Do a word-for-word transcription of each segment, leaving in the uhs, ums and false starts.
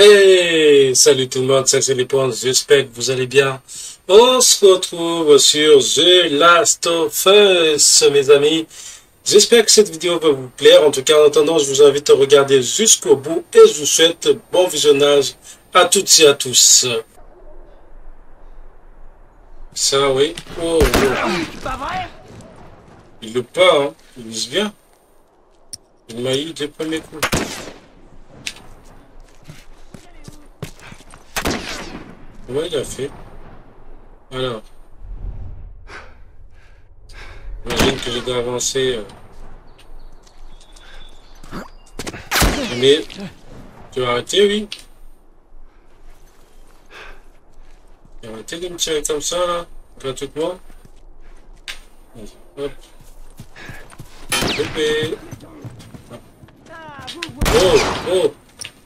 Hey, salut tout le monde, ça c'est les points, j'espère que vous allez bien. On se retrouve sur The Last of Us, mes amis. J'espère que cette vidéo va vous plaire. En tout cas, en attendant, je vous invite à regarder jusqu'au bout et je vous souhaite bon visionnage à toutes et à tous. Ça, oui. Oh, oh. Il le pas, hein. Il vise bien. Il m'a eu des premiers coups. Ouais, il a fait. Alors. J'imagine que je dois avancer. Mais. Tu vas arrêter, oui? Tu vas arrêter de me tirer comme ça, là? Gratuitement? Hop. Bébé. Oh, oh.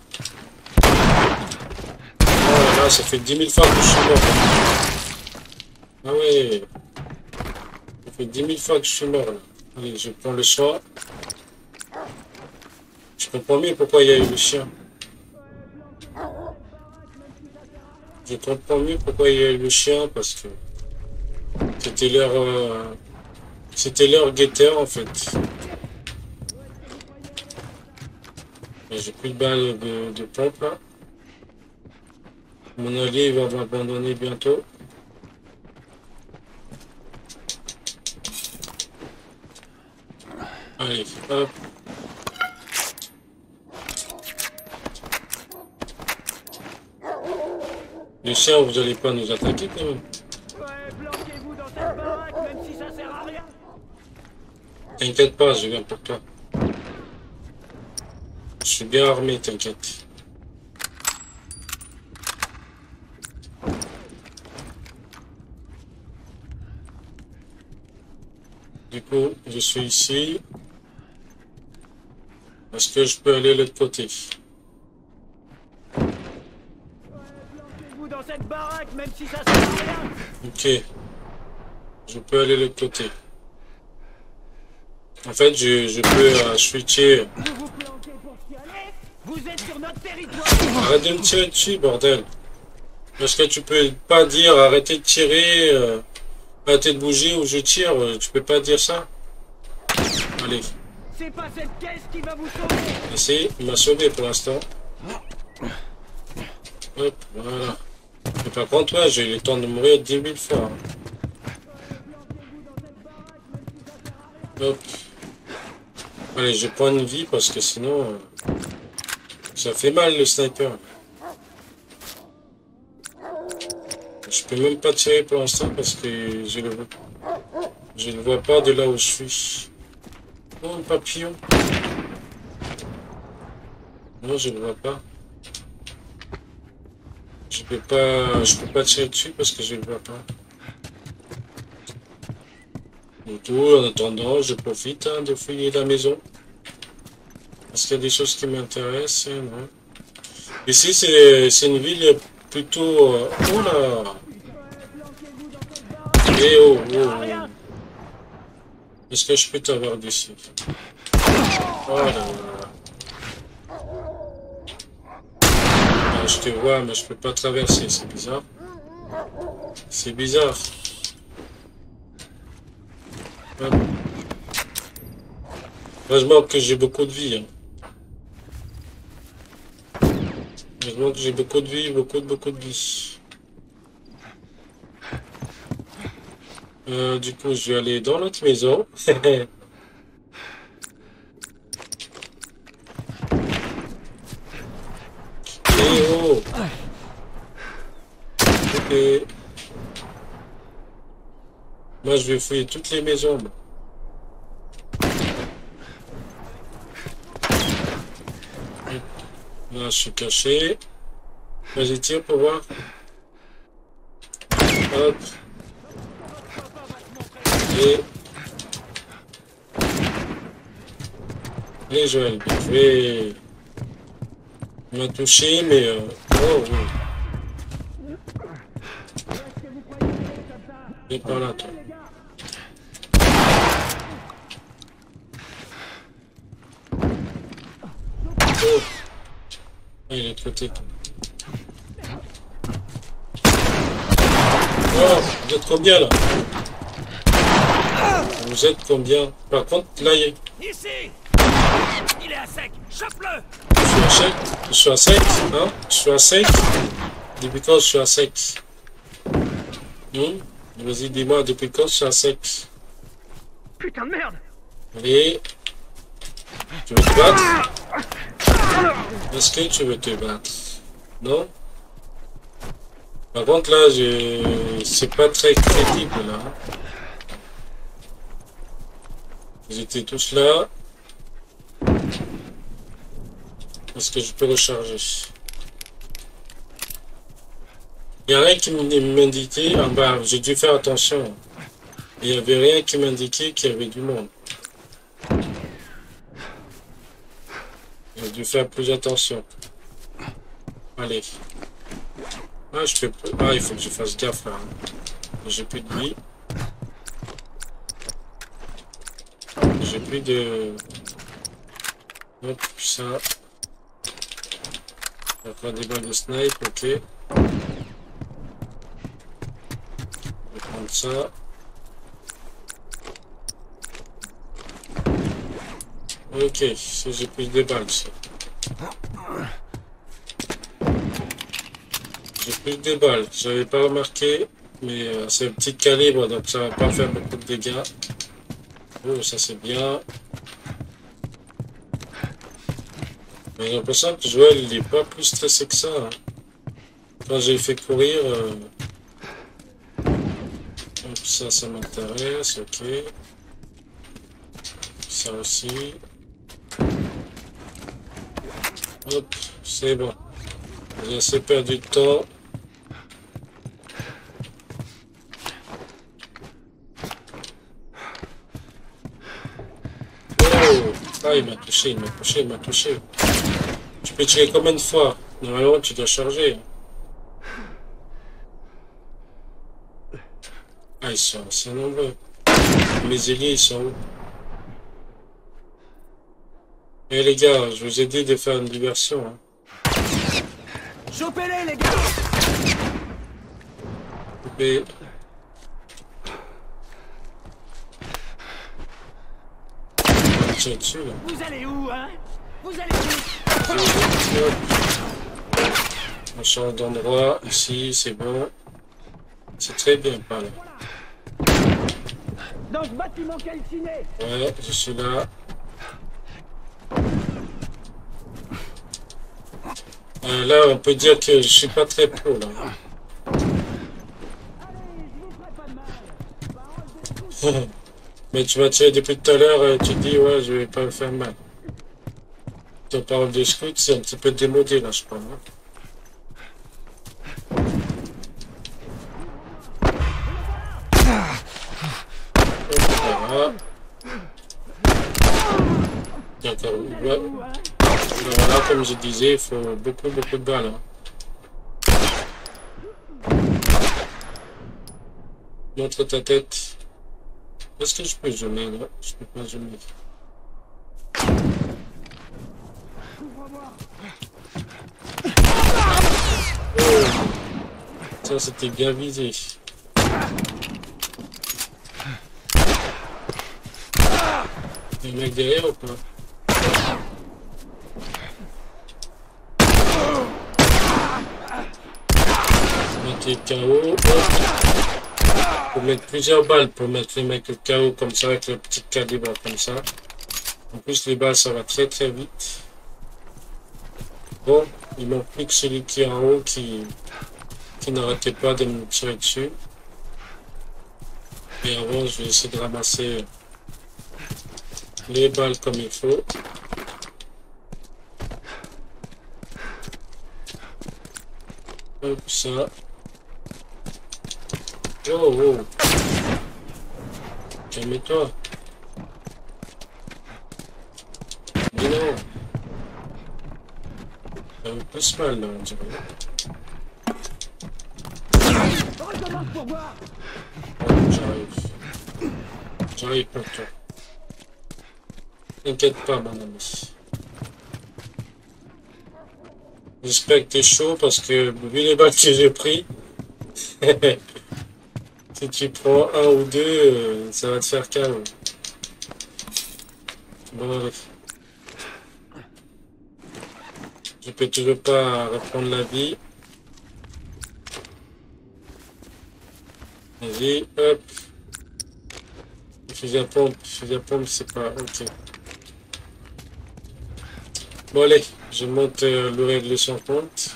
Oh là, ça fait dix mille fois que je suis mort. Ah ouais. Ça fait dix mille fois que je suis mort là. Allez, je prends le choix. Je comprends mieux pourquoi il y a eu le chien. Je comprends mieux pourquoi il y a eu le chien parce que c'était leur euh, c'était leur guetteur en fait. J'ai plus de balles de, de pompe là. Mon allié va m'abandonner bientôt. Allez, hop. Les chiens, vous allez pas nous attaquer quand même. Ouais, bloquez-vous dans cette baraque, même si ça sert à rien. T'inquiète pas, je viens pour toi. Je suis bien armé, t'inquiète. Du coup, je suis ici. Est-ce que je peux aller de l'autre côté? Bloquez-vous dans cette baraque, même si ça sert à rien. Ok. Je peux aller de l'autre côté. En fait, je, je peux euh, switcher. Vous vous planquez pour chialer. Vous êtes sur notre territoire. Arrête de me tirer dessus, bordel. Parce que tu peux pas dire arrêtez de tirer, euh, arrêtez de bouger ou je tire. Tu peux pas dire ça. Allez. C'est pas cette caisse qui va vous sauver. Ici, il m'a sauvé pour l'instant. Hop, voilà. Mais par contre, ouais, j'ai eu le temps de mourir dix mille fois. Hop. Allez, je prends une vie parce que sinon, euh, ça fait mal le sniper. Je peux même pas tirer pour l'instant parce que je le vois. Je ne vois pas de là où je suis. Oh, un papillon. Non, je ne vois pas. Je peux pas, je peux pas tirer dessus parce que je ne vois pas. Du coup, en attendant, je profite hein, de fouiller la maison. Parce qu'il y a des choses qui m'intéressent. Hein, ici, c'est une ville plutôt... Euh, oh là! Eh oh, oh, oh. Est-ce que je peux t'avoir d'ici? Oh là là. Ah, je te vois, mais je peux pas traverser, c'est bizarre. C'est bizarre. Hop. Heureusement que j'ai beaucoup de vie. Hein. Heureusement que j'ai beaucoup de vie, beaucoup de beaucoup de vie. Euh, du coup, je vais aller dans notre maison. Et oh! Ok. Moi, je vais fouiller toutes les maisons. Là, je suis caché. Vas-y, tire pour voir. Hop. Et... Et Joël, bien joué. Il m'a touché, mais... Euh... Oh, oui. Et par là, toi. Oh. Ah, il est de côté. Oh, vous êtes combien là? Vous êtes combien? Par contre, là, il y a... Ici. Il est à sec. Chope-le. Je suis à sec. Je suis à sec. Hein? Je suis à sec. Depuis quand je suis à sec? Hmm? Vas-y, dis-moi, depuis quand je suis à sec? Putain de merde. Allez. Tu veux te battre? Est-ce que tu veux te battre? Non? Par contre, là, je... c'est pas très crédible, là. Ils étaient tous là. Est-ce que je peux recharger? Il n'y a rien qui m'indiquait en bas. J'ai dû faire attention. Il n'y avait rien qui m'indiquait qu'il y avait du monde. J'ai dû faire plus attention. Allez. Ah, je peux plus. Ah, il faut que je fasse gaffe là. J'ai plus de vie. J'ai plus de... Hop, ça. Encore des balles de snipe, ok. Je vais prendre ça. Ok, si j'ai plus de balles, ça. J'ai plus de balles, j'avais pas remarqué, mais euh, c'est un petit calibre, donc ça va pas faire beaucoup de dégâts. Oh, ça c'est bien. Mais j'ai l'impression que Joël, il est pas plus stressé que ça. Hein. Quand j'ai fait courir... Euh... Hop, ça, ça m'intéresse, ok. Ça aussi. Hop, c'est bon. J'ai assez perdu de temps. Oh! Ah, il m'a touché, il m'a touché, il m'a touché. Tu peux tirer combien de fois? Normalement, tu dois charger. Ah, ils sont assez nombreux. Mes ailiers, ils sont où? Eh les gars, je vous ai dit de faire une diversion. Hein. Chopez-les, les gars. Mais... Tiens dessus, là. Vous allez où, hein? Vous allez où? On change d'endroit, ici, c'est bon. C'est très bien par là. Dans ce bâtiment calciné. Ouais, je suis là. Euh, là, on peut dire que je suis pas très pro, là. Mais tu m'as tiré depuis tout à l'heure et tu dis, ouais, je vais pas me faire mal. Ton parole de scout, c'est un petit peu démodé, là, je crois. Hein. Voilà. D'accord, ouais. Voilà, comme je disais, il faut beaucoup, beaucoup de balles. Hein. Montre ta tête. Est-ce que je peux zoomer là? Je peux pas zoomer. Oh. Ça, c'était bien visé. Il y a un mec derrière ou pas? Mettez K O. Faut mettre plusieurs balles pour mettre les mecs au K O comme ça avec le petit calibre comme ça. En plus les balles ça va très très vite. Bon, il manque plus que celui qui est en haut qui, qui n'arrêtait pas de me tirer dessus. Et avant je vais essayer de ramasser les balles comme il faut. Hop, ça. Oh, oh. Calme-toi. Mais non. Ça me pousse mal, là, on dirait. Oh, j'arrive. J'arrive pour toi. T'inquiète pas, mon ami. J'espère que t'es chaud parce que, vu les balles que j'ai pris, Si tu prends un ou deux, euh, ça va te faire K O. Bon, allez. Je peux toujours pas reprendre la vie. Vas-y, hop. Fusil à pompe, fusil à pompe, c'est pas... Ok. Bon, allez, je monte euh, le règle sans compte.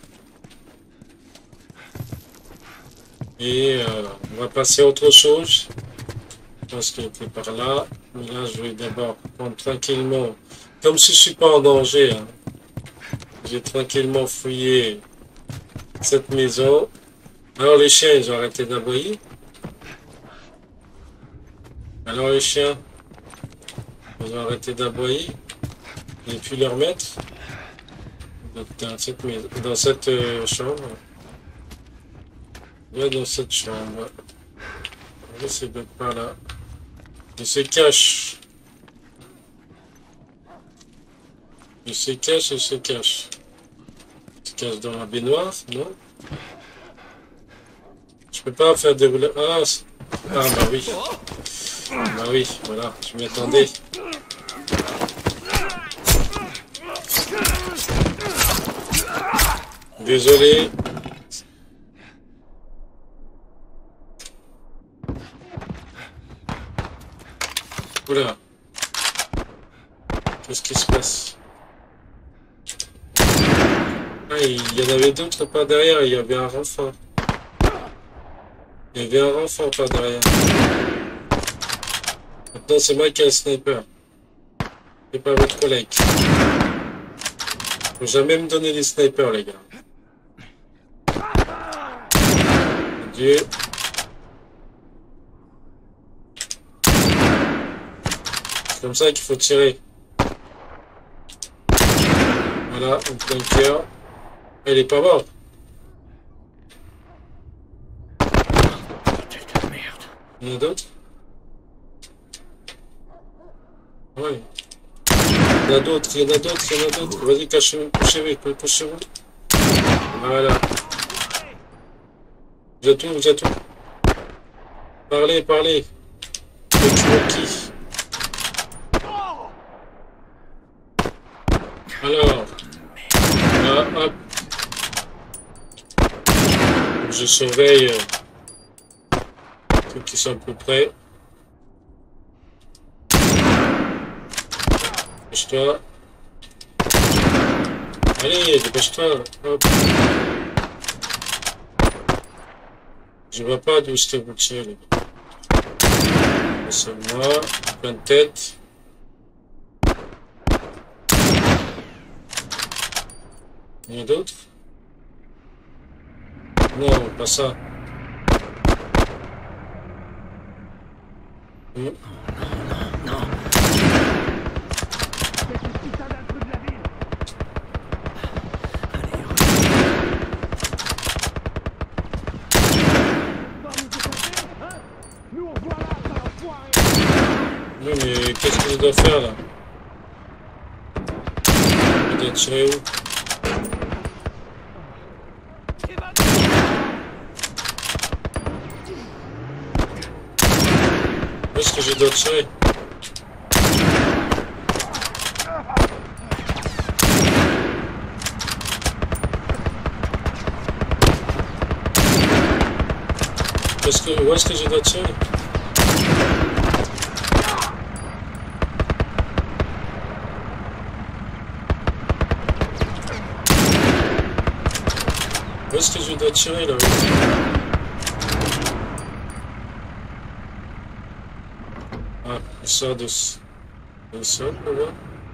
Et euh, on va passer à autre chose. Je pense qu'il était par là. Mais là, je vais d'abord prendre tranquillement. Comme si je suis pas en danger, hein. J'ai tranquillement fouillé cette maison. Alors les chiens, ils ont arrêté d'aboyer. Alors les chiens, ils ont arrêté d'aboyer. J'ai pu les remettre dans cette, maison, dans cette euh, chambre. Là, dans cette chambre. Là, c'est peut-être pas là. Il se cache. Il se cache, il se cache. Il se cache dans la baignoire, non? Je peux pas faire dérouler. Ah, ah bah oui. Bah oui, voilà, je m'y attendais. Désolé. Oula. Qu'est-ce qui se passe? Ah, il y en avait d'autres pas derrière, il y avait un renfort. Il y avait un renfort pas derrière. Maintenant, c'est moi qui ai un sniper. Et pas votre collègue. Faut jamais me donner des snipers, les gars. Dieu. C'est comme ça qu'il faut tirer. Voilà, un plein cœur. Elle est pas morte. Il y en a d'autres? Oui. Il y en a d'autres, il y en a d'autres, il y en a d'autres. Vas-y, cachez-vous, couchez-vous, couchez-vous. Voilà. Vous êtes où, vous êtes où? Parlez, parlez. Tu vois qui? Alors. Là, hop. Je surveille euh, ceux qui sont à peu près. Dépêche-toi. Allez, dépêche-toi. Hop. Je vois pas d'où je t'ai bouché, les gars. C'est moi, plein de tête. Il y en a d'autres? Non, pas ça. Hmm. Non, non. Non mais qu'est-ce que je dois faire là? Je dois tirer où? Où est-ce que je dois tirer? Où est-ce que, où est-ce que je dois tirer? Où est-ce que je dois tirer là? Ah, il sort de... Il sort de là?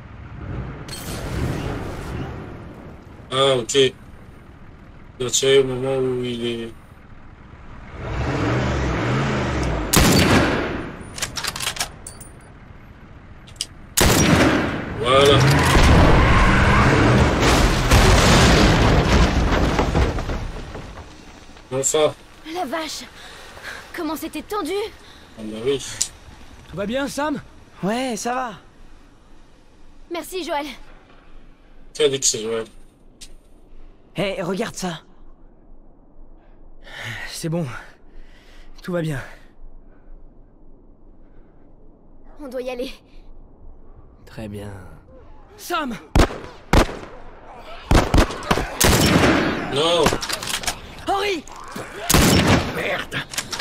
Ah, ok. Je dois tirer au moment où il est... Voilà. Enfin. La vache! Comment c'était tendu! Ah bah oui. Tout va bien, Sam? Ouais, ça va. Merci, Joël. Qui a dit que c'est Joël? Hé, hey, regarde ça. C'est bon. tout va bien. On doit y aller. Très bien. Sam! Non. Henri! Merde!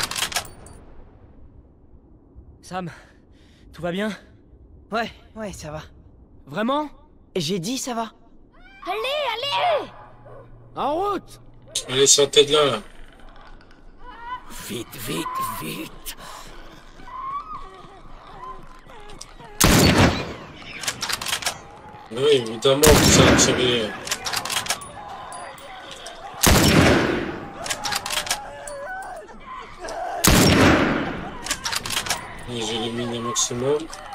Sam, tout va bien? Ouais, ouais, ça va. Vraiment? J'ai dit ça va. Allez, allez! En route! Allez, sortez de là, là. Vite, vite, vite! Oui, évidemment que ça a tiré. Et j'élimine le maximum.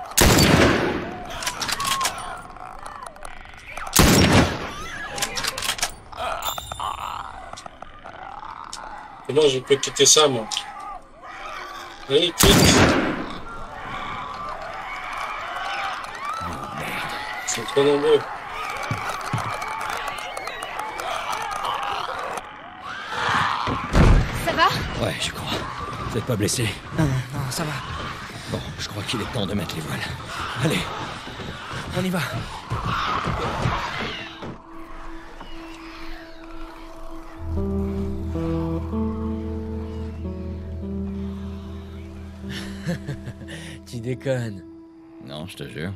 Comment je peux quitter ça, moi? Allez, quitte! Ils sont trop nombreux. Ça va? Ouais, je crois. Vous êtes pas blessé? Non, non, ça va. Bon, je crois qu'il est temps de mettre les voiles. Allez, On y va. Tu déconnes. non, je te jure.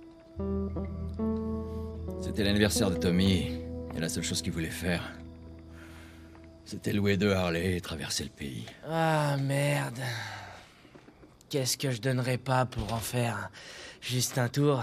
C'était l'anniversaire de Tommy, et la seule chose qu'il voulait faire, c'était louer deux Harley et traverser le pays. Ah merde. Qu'est-ce que je donnerais pas pour en faire juste un tour?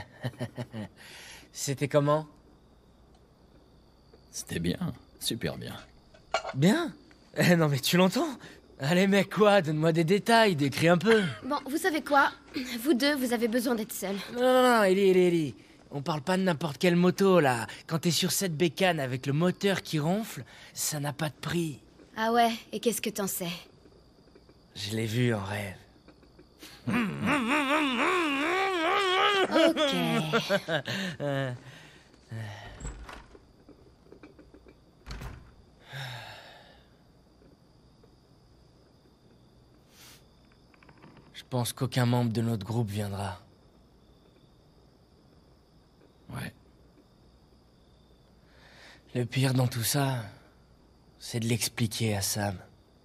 C'était comment? C'était bien, super bien. Bien? Eh non mais tu l'entends? Allez mec quoi, donne-moi des détails, décris un peu. Bon, vous savez quoi? Vous deux, vous avez besoin d'être seuls. Non, non, non, Ellie, Ellie, Ellie. On parle pas de n'importe quelle moto, là. Quand t'es sur cette bécane avec le moteur qui ronfle, ça n'a pas de prix. Ah ouais, et qu'est-ce que t'en sais? Je l'ai vu en rêve. Ok. Euh, Je pense qu'aucun membre de notre groupe viendra. Ouais. Le pire dans tout ça, c'est de l'expliquer à Sam.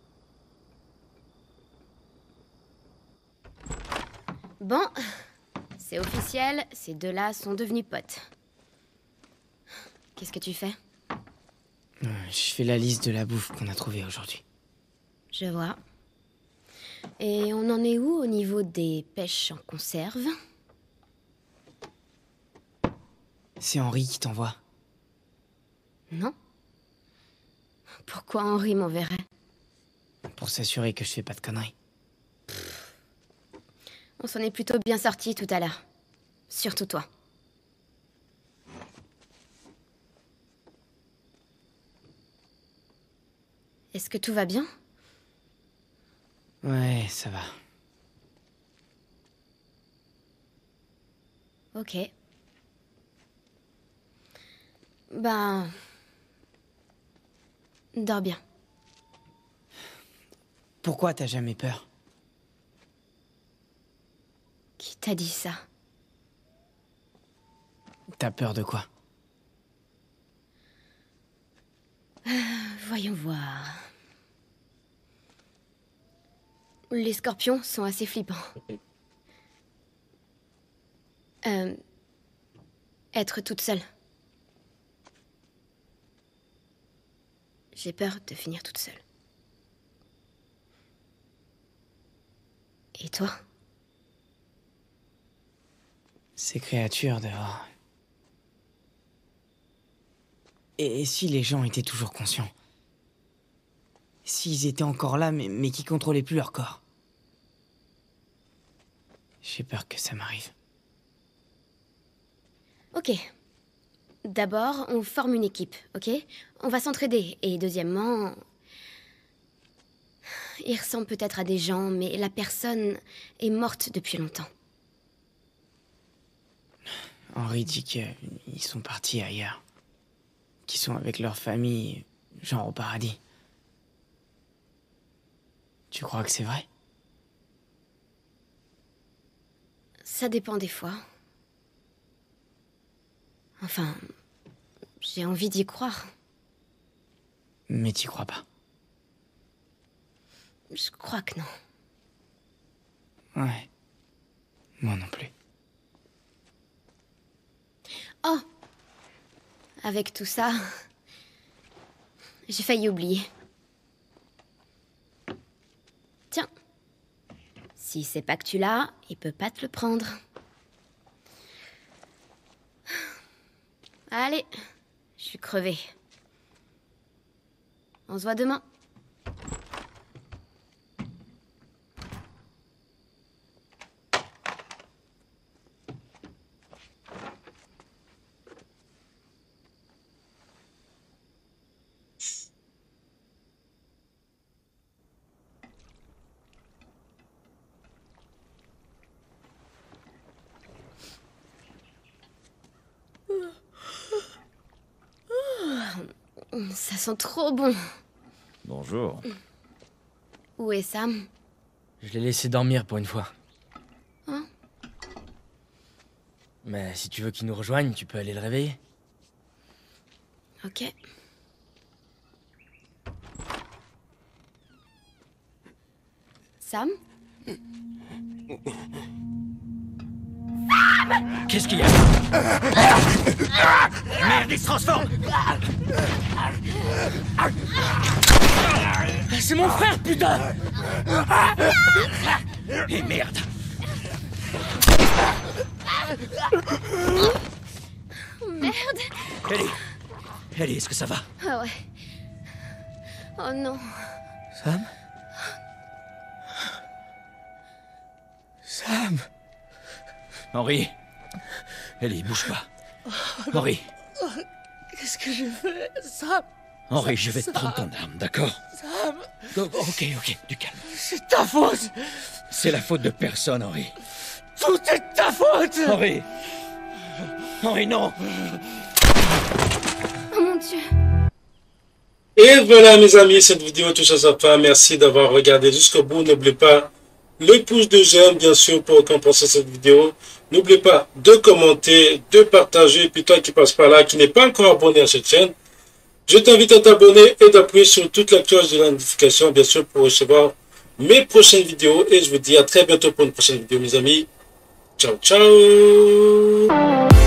Bon, c'est officiel, ces deux-là sont devenus potes. Qu'est-ce que tu fais? Euh, Je fais la liste de la bouffe qu'on a trouvée aujourd'hui. Je vois. Et on en est où au niveau des pêches en conserve? C'est Henri qui t'envoie. Non? Pourquoi Henri m'enverrait? Pour s'assurer que je fais pas de conneries. On s'en est plutôt bien sortis tout à l'heure. Surtout toi. Est-ce que tout va bien? Ouais, ça va. Ok. Ben... Dors bien. Pourquoi t'as jamais peur? Qui t'a dit ça? T'as peur de quoi? Voyons voir. Les scorpions sont assez flippants. Euh... Être toute seule. J'ai peur de finir toute seule. Et toi? Ces créatures dehors. Et, et si les gens étaient toujours conscients? S'ils étaient encore là, mais, mais qui contrôlaient plus leur corps? J'ai peur que ça m'arrive. Ok. D'abord, on forme une équipe, ok? On va s'entraider. Et deuxièmement... Il ressemble peut-être à des gens, mais la personne est morte depuis longtemps. Henri dit qu'ils sont partis ailleurs. Qu'ils sont avec leur famille, genre au paradis. Tu crois que c'est vrai? Ça dépend des fois. Enfin, j'ai envie d'y croire. Mais t'y crois pas? Je crois que non. Ouais. Moi non plus. Oh! Avec tout ça, j'ai failli oublier. Tiens. Si c'est pas que tu l'as, il peut pas te le prendre. Allez, je suis crevée. On se voit demain. Ça sent trop bon. Bonjour. Où est Sam? Je l'ai laissé dormir pour une fois. Hein? Mais si tu veux qu'il nous rejoigne, tu peux aller le réveiller. Ok. Sam? Qu'est-ce qu'il y a? Merde, il se transforme! C'est mon frère, putain! Et merde! Merde! Ellie! Ellie, est-ce que ça va? Ah ouais. Oh non. Sam? Sam? Henri! Ellie, bouge pas. Henri! Qu'est-ce que j'ai fait, Sam? Henri, je vais te prendre ton arme, d'accord? Sam? Go- Ok, ok, du calme. C'est ta faute! C'est la faute de personne, Henri. Tout est de ta faute! Henri! Henri, non! Oh mon Dieu. Et voilà mes amis, cette vidéo touche à sa fin. Merci d'avoir regardé jusqu'au bout. N'oubliez pas le pouce de j'aime, bien sûr, pour compenser cette vidéo. N'oubliez pas de commenter, de partager. Et puis toi qui passe par là, qui n'est pas encore abonné à cette chaîne, je t'invite à t'abonner et d'appuyer sur toute la cloche de la notification, bien sûr, pour recevoir mes prochaines vidéos. Et je vous dis à très bientôt pour une prochaine vidéo, mes amis. Ciao, ciao!